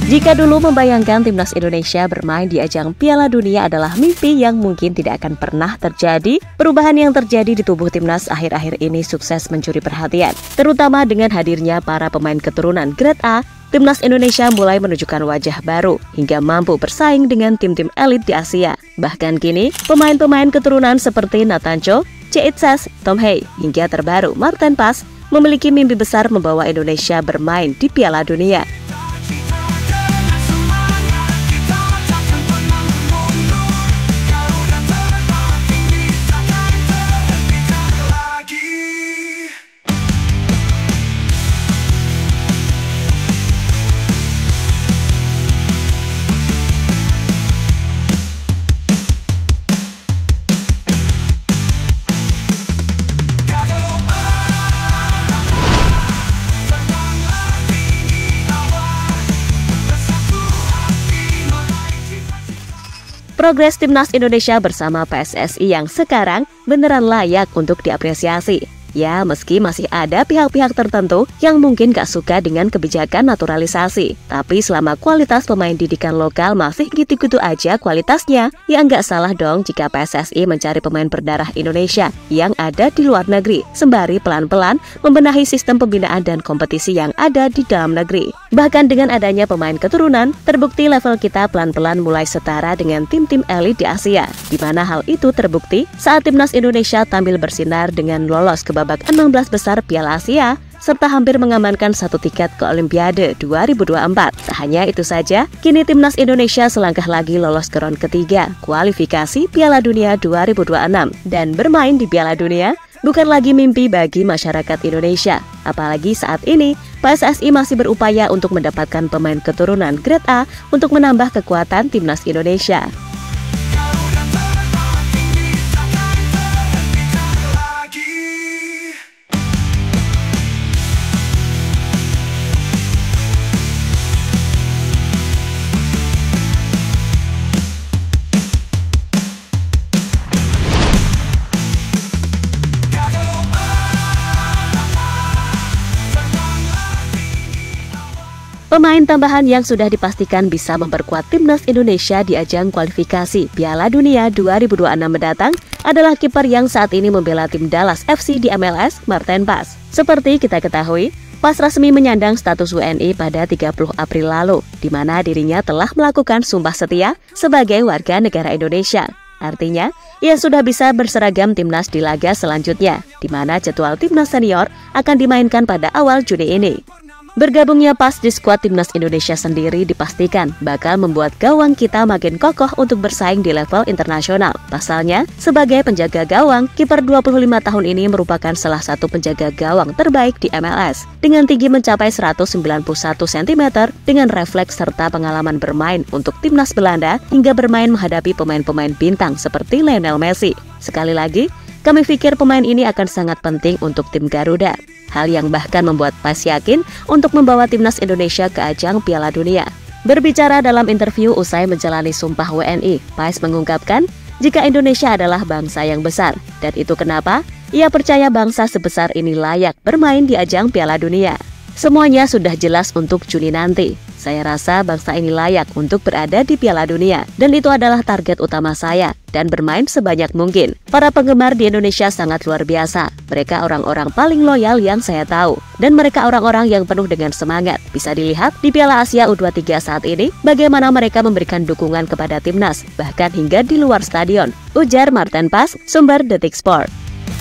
Jika dulu membayangkan timnas Indonesia bermain di ajang Piala Dunia adalah mimpi yang mungkin tidak akan pernah terjadi, perubahan yang terjadi di tubuh timnas akhir-akhir ini sukses mencuri perhatian. Terutama dengan hadirnya para pemain keturunan grade A, timnas Indonesia mulai menunjukkan wajah baru hingga mampu bersaing dengan tim-tim elit di Asia. Bahkan kini, pemain-pemain keturunan seperti Nathan Cho, Che It-sas, Tom Hye, hingga terbaru Maarten Paes memiliki mimpi besar membawa Indonesia bermain di Piala Dunia. Progres timnas Indonesia bersama PSSI yang sekarang beneran layak untuk diapresiasi. Ya, meski masih ada pihak-pihak tertentu yang mungkin gak suka dengan kebijakan naturalisasi. Tapi selama kualitas pemain didikan lokal masih gitu-gitu aja kualitasnya, ya nggak salah dong jika PSSI mencari pemain berdarah Indonesia yang ada di luar negeri, sembari pelan-pelan membenahi sistem pembinaan dan kompetisi yang ada di dalam negeri. Bahkan dengan adanya pemain keturunan, terbukti level kita pelan-pelan mulai setara dengan tim-tim elit di Asia. Di mana hal itu terbukti saat timnas Indonesia tampil bersinar dengan lolos ke babak 16 besar Piala Asia, serta hampir mengamankan satu tiket ke Olimpiade 2024. Tak hanya itu saja, kini timnas Indonesia selangkah lagi lolos ke ronde ketiga kualifikasi Piala Dunia 2026. Dan bermain di Piala Dunia bukan lagi mimpi bagi masyarakat Indonesia. Apalagi saat ini, PSSI masih berupaya untuk mendapatkan pemain keturunan grade A untuk menambah kekuatan timnas Indonesia. Pemain tambahan yang sudah dipastikan bisa memperkuat timnas Indonesia di ajang kualifikasi Piala Dunia 2026 mendatang adalah kiper yang saat ini membela tim Dallas FC di MLS, Maarten Paes. Seperti kita ketahui, Paes resmi menyandang status WNI pada 30 April lalu, di mana dirinya telah melakukan sumpah setia sebagai warga negara Indonesia. Artinya, ia sudah bisa berseragam timnas di laga selanjutnya, di mana jadwal timnas senior akan dimainkan pada awal Juni ini. Bergabungnya Paes di skuad timnas Indonesia sendiri dipastikan bakal membuat gawang kita makin kokoh untuk bersaing di level internasional. Pasalnya, sebagai penjaga gawang, kiper 25 tahun ini merupakan salah satu penjaga gawang terbaik di MLS. Dengan tinggi mencapai 191 cm, dengan refleks serta pengalaman bermain untuk timnas Belanda hingga bermain menghadapi pemain-pemain bintang seperti Lionel Messi. Sekali lagi, kami pikir pemain ini akan sangat penting untuk tim Garuda. Hal yang bahkan membuat Paes yakin untuk membawa timnas Indonesia ke ajang Piala Dunia. Berbicara dalam interview usai menjalani sumpah WNI, Paes mengungkapkan jika Indonesia adalah bangsa yang besar, dan itu kenapa ia percaya bangsa sebesar ini layak bermain di ajang Piala Dunia. Semuanya sudah jelas untuk Juni nanti. Saya rasa bangsa ini layak untuk berada di Piala Dunia, dan itu adalah target utama saya, dan bermain sebanyak mungkin. Para penggemar di Indonesia sangat luar biasa. Mereka orang-orang paling loyal yang saya tahu, dan mereka orang-orang yang penuh dengan semangat. Bisa dilihat di Piala Asia U23 saat ini, bagaimana mereka memberikan dukungan kepada timnas, bahkan hingga di luar stadion, ujar Maarten Paes, sumber Detik Sport.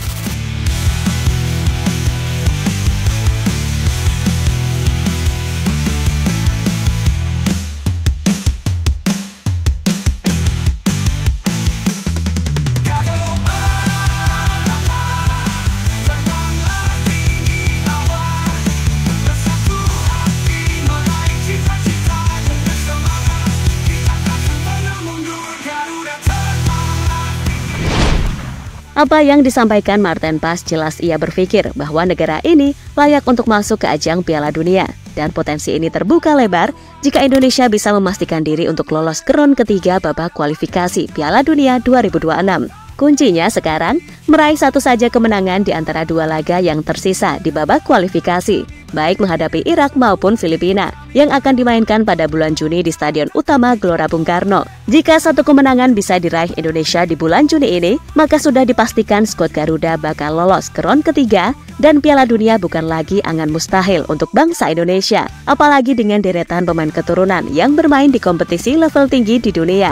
Apa yang disampaikan Maarten Paes jelas ia berpikir bahwa negara ini layak untuk masuk ke ajang Piala Dunia. Dan potensi ini terbuka lebar jika Indonesia bisa memastikan diri untuk lolos ke ronde ketiga babak kualifikasi Piala Dunia 2026. Kuncinya sekarang, meraih satu saja kemenangan di antara dua laga yang tersisa di babak kualifikasi, baik menghadapi Irak maupun Filipina, yang akan dimainkan pada bulan Juni di Stadion Utama Gelora Bung Karno. Jika satu kemenangan bisa diraih Indonesia di bulan Juni ini, maka sudah dipastikan skuad Garuda bakal lolos ke ronde ketiga, dan Piala Dunia bukan lagi angan mustahil untuk bangsa Indonesia, apalagi dengan deretan pemain keturunan yang bermain di kompetisi level tinggi di dunia.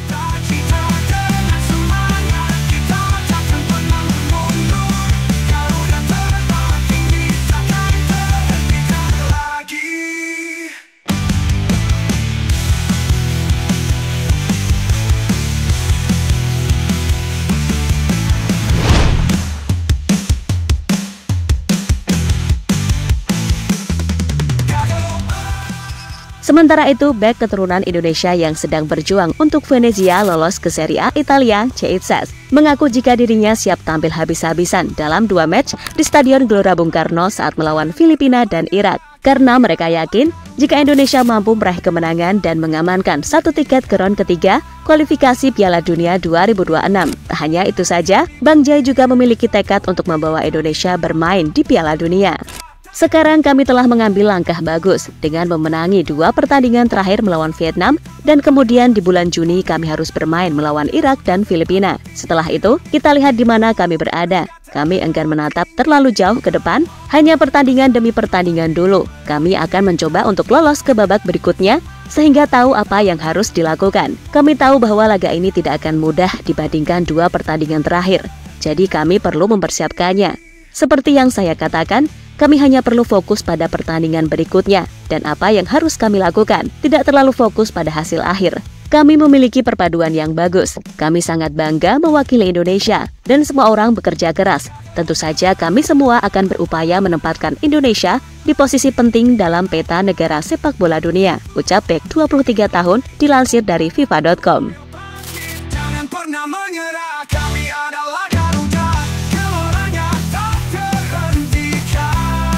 Sementara itu, bek keturunan Indonesia yang sedang berjuang untuk Venezia lolos ke Serie A Italia, Ceitses, mengaku jika dirinya siap tampil habis-habisan dalam 2 match di Stadion Gelora Bung Karno saat melawan Filipina dan Irak. Karena mereka yakin jika Indonesia mampu meraih kemenangan dan mengamankan satu tiket ke ronde ketiga kualifikasi Piala Dunia 2026. Tak hanya itu saja, Bang Jai juga memiliki tekad untuk membawa Indonesia bermain di Piala Dunia. Sekarang kami telah mengambil langkah bagus dengan memenangi 2 pertandingan terakhir melawan Vietnam, dan kemudian di bulan Juni kami harus bermain melawan Irak dan Filipina. Setelah itu, kita lihat di mana kami berada. Kami enggan menatap terlalu jauh ke depan, hanya pertandingan demi pertandingan dulu. Kami akan mencoba untuk lolos ke babak berikutnya, sehingga tahu apa yang harus dilakukan. Kami tahu bahwa laga ini tidak akan mudah dibandingkan 2 pertandingan terakhir, jadi kami perlu mempersiapkannya. Seperti yang saya katakan, kami hanya perlu fokus pada pertandingan berikutnya dan apa yang harus kami lakukan, tidak terlalu fokus pada hasil akhir. Kami memiliki perpaduan yang bagus. Kami sangat bangga mewakili Indonesia dan semua orang bekerja keras. Tentu saja kami semua akan berupaya menempatkan Indonesia di posisi penting dalam peta negara sepak bola dunia, ucap bek 23 tahun dilansir dari FIFA.com. Jangan pernah menyerah, kami adalah Garuda, geloranya tak terhentikan.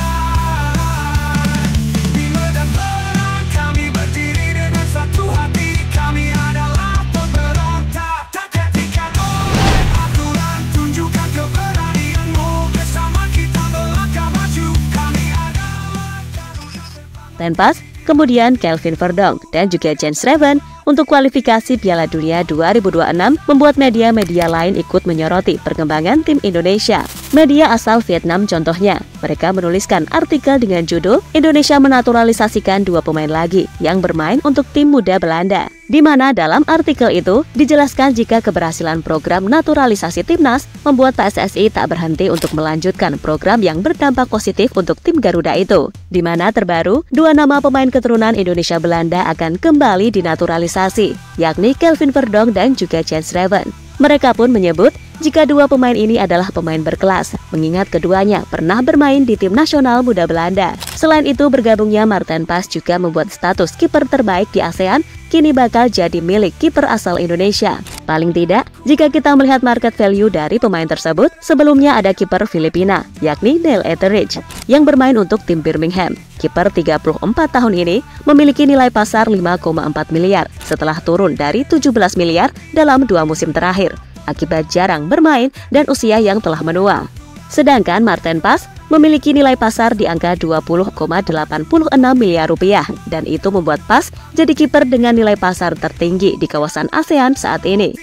Di medan perang kami berdiri dengan satu hati, kami adalah pemberontak tak terhentikan oleh aturan. Tunjukkan keberanianmu, bersama kita melangkah maju, kami adalah Garuda. Tenpas, kemudian Kelvin Verdonk dan juga Jens Schreven untuk kualifikasi Piala Dunia 2026 membuat media-media lain ikut menyoroti perkembangan tim Indonesia. Media asal Vietnam contohnya, mereka menuliskan artikel dengan judul Indonesia menaturalisasikan 2 pemain lagi yang bermain untuk tim muda Belanda, di mana dalam artikel itu dijelaskan jika keberhasilan program naturalisasi timnas membuat PSSI tak berhenti untuk melanjutkan program yang berdampak positif untuk tim Garuda itu, di mana terbaru 2 nama pemain keturunan Indonesia Belanda akan kembali dinaturalisasi, yakni Kelvin Verdonk dan juga Jens Schreven. Mereka pun menyebut jika 2 pemain ini adalah pemain berkelas, mengingat keduanya pernah bermain di tim nasional muda Belanda. Selain itu, bergabungnya Marten Pas juga membuat status kiper terbaik di ASEAN kini bakal jadi milik kiper asal Indonesia. Paling tidak, jika kita melihat market value dari pemain tersebut, sebelumnya ada kiper Filipina, yakni Neil Etheridge, yang bermain untuk tim Birmingham. Kiper 34 tahun ini memiliki nilai pasar 5,4 miliar setelah turun dari 17 miliar dalam 2 musim terakhir, akibat jarang bermain dan usia yang telah menua. Sedangkan Marten Pas memiliki nilai pasar di angka 20,86 miliar rupiah, dan itu membuat Pas jadi kiper dengan nilai pasar tertinggi di kawasan ASEAN saat ini.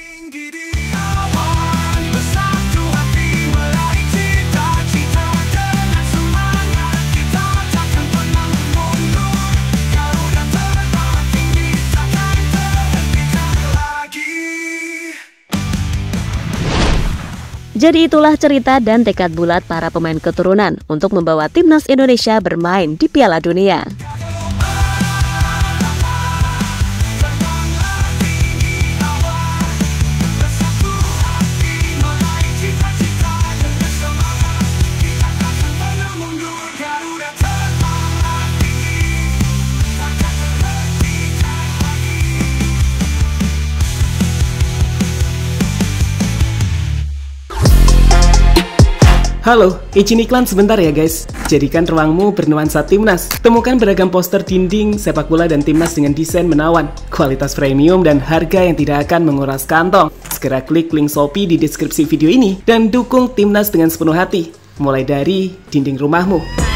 Jadi itulah cerita dan tekad bulat para pemain keturunan untuk membawa timnas Indonesia bermain di Piala Dunia. Halo, izin iklan sebentar ya guys. Jadikan ruangmu bernuansa timnas. Temukan beragam poster dinding, sepak bola dan timnas dengan desain menawan, kualitas premium dan harga yang tidak akan menguras kantong. Segera klik link Shopee di deskripsi video ini dan dukung timnas dengan sepenuh hati. Mulai dari dinding rumahmu.